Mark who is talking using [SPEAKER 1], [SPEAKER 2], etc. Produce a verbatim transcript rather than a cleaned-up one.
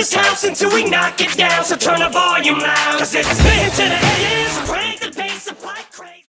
[SPEAKER 1] this house until we knock it down. So turn the volume loud, cause it's into the haters. Crank the